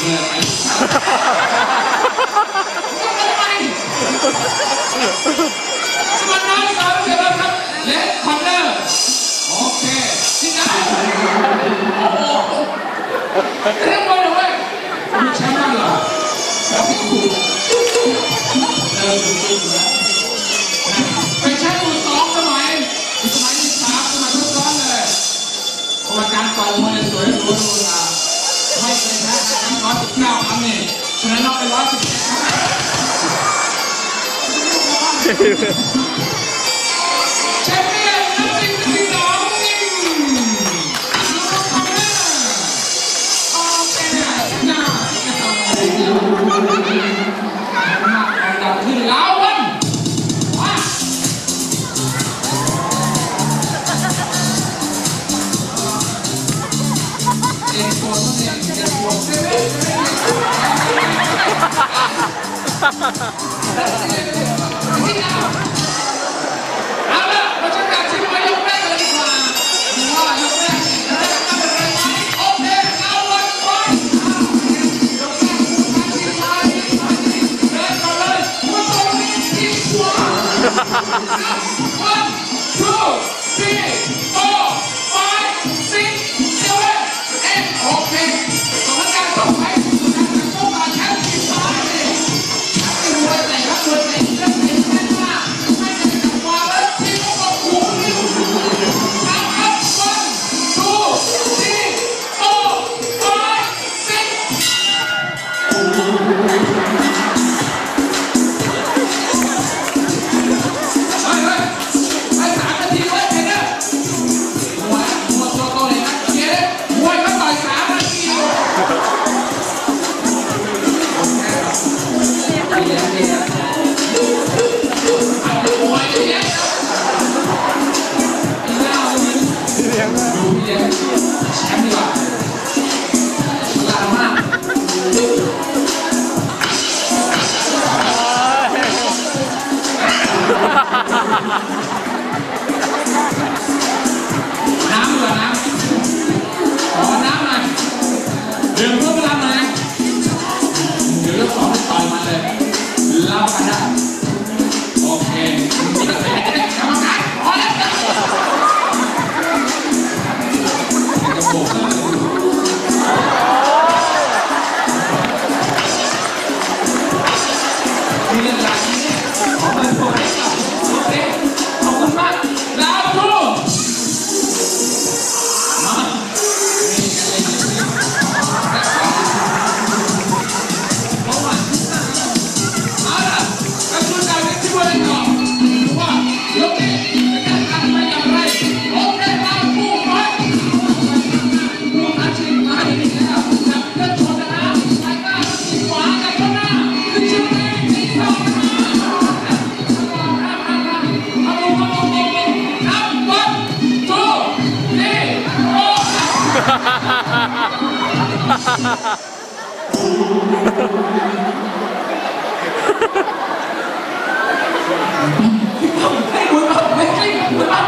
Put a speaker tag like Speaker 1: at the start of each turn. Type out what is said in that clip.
Speaker 1: สมรรถนะสามเสร็จแล้วครับเลสคอนเนอร์โอเคที่ไหนโอ้โหเรียกว่าเลยมีแชมป์บ้างเหรอเป็นแชมป์มือสองสมัยที่3สมัยทุกร้อนเลยกรรมการต่อยมวยสวยหรูดูนะไม่เคยแพ้ทั้ง119 ครั้งนี่ชนะน็อกไป117 ครั้งแชมเปี้ยนนักซิ่งที่2ลูกคอมเนอร์โอเคหน้าอันดับที่แล้ววันว้าเด็กตัวต้องเด็กเด็กตัวเซเว่นเอาละเราจะตัดสินไปยกแรกเลยดีกว่าดูว่ายกแรกจะได้ทำอะไรไหมโอเคเอาวันไปยกแรกตัดสินไปเดินก่อนเลยหัวตรงนี้ที่ขวา 1 2 3 4 5 6 7 8โอเคสถานการณ์ต่อไปสุดท้ายจะต้องการแชมป์ที่3เลยมวยแต่ละมวยแต่ละเตะแค่หน้าไม่จะจับมาแล้วที่พวกเราหูนี่เอาครับ 1 2 3 4 5 6 เฮ้ยไป3 นาทีเลยเห็นไหมมวยตัวโตเลยนะเจ๊มวยก็ต่อย3 นาทีแชมป์ดีกว่าลามากน้ำดีกว่าน้ำขอน้ำหน่อยดื่มเพื่อพลังหน่อยนะเดี๋ยวยก2ไปต่อยมันเลยเล่ากันได้โอเคกรรมการพอแล้วมีเรื่องราวนี้ขอเป็นตัวเล็กโอเคขอบคุณมากดาวทูมานี่กันเลยเพราะว่าเอาล่ะกระสุนดาวนี้ที่ว่าเล่นต่อว่ายกนี้จะการไปอย่างไรโอเคดาวทูไปพวกอาชีพมาดีแล้วจับเดินชนนะไปหน้าที่ขวากับข้างหน้าขึ้นชื่อเลยที่สองให้คุณเอาไม่ใช่คุณเอา